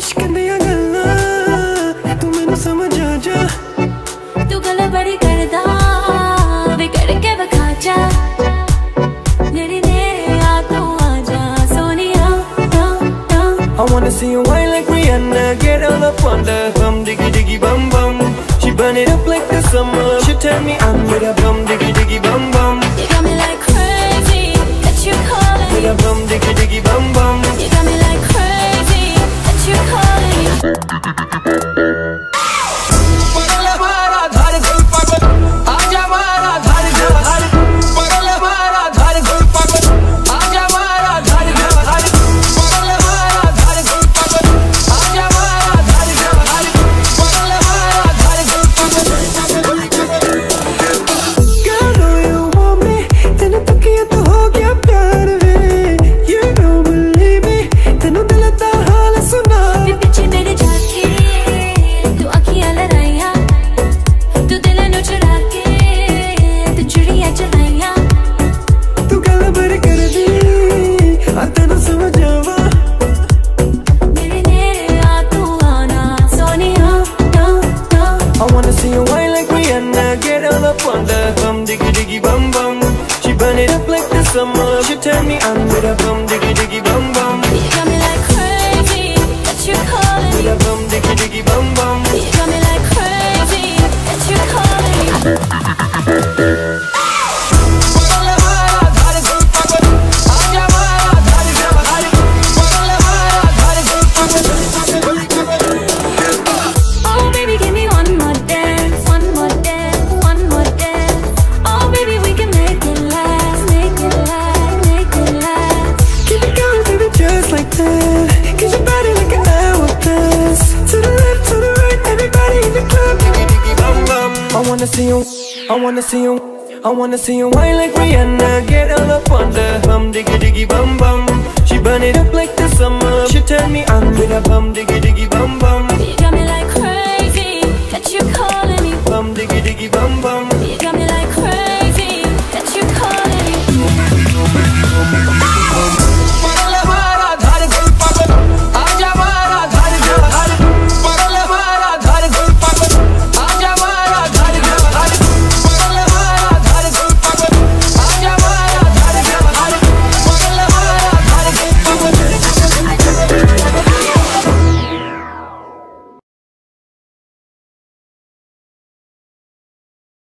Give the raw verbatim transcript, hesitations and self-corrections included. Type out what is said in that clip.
इश्क दिया गल्ला तू मैनू समझ आ जा। तू गल्ला बड़ी करदा वे करके विखा जा। मेरे नेड़े आ तू आ जा Sonia. I wanna see you whine like Rihanna, get all up on the bum diggy diggy bum bum. She burn it up like the summer. She tell me I'm with a bum diggy diggy bum bum. You got me like crazy that you calling. With a bum diggy diggy bum bum. You got me like crazy that you calling. पगल हमारा धार गुल पागल, आजा हमारा धार धार। पगल हमारा धार गुल पागल, आजा हमारा धार धार। पगल हमारा धार गुल पागल, आजा हमारा धार धार। पगल हमारा धार गुल पागल। Girl, know you want me, तेनू तकिया तो हो गया प्यार वे। You don't believe me, तेनू दिल दा हाल सुना। वे पीछे मेरे जाके तू अखियां लड़ाइया। तू दिल नू चुरा के तू चिड़िया चलाइया। तू गल बड़ी कर दी आ तेनू समझ आवा। मेरे नेड़े आ तू आना Sonia. I wanna see you whine like Rihanna, get all up on the bum diggy diggy bum bum. She burn it up like the summer. She tell me I'm with a bum diggy diggy bum bum. You got me like crazy that you calling. With a bum diggy diggy bum bum. You got me like crazy that you calling. पगल हमारा धार गुल पागल, आजा हमारा धार धार। पगल हमारा धार गुल पागल। Oh baby, give me one more dance, one more dance, one more dance. Oh baby, we can make it last, make it last, make it last. Keep it going, baby, just like that. Get your body like an hourglass. To the left, to the right, everybody in the club. Diggy diggy bum bum. I wanna see you, I wanna see you, I wanna see you whine like Rihanna, get all up on the bum diggy diggy bum bum. She burn it up like the summer. She tell me I'm with a bum diggy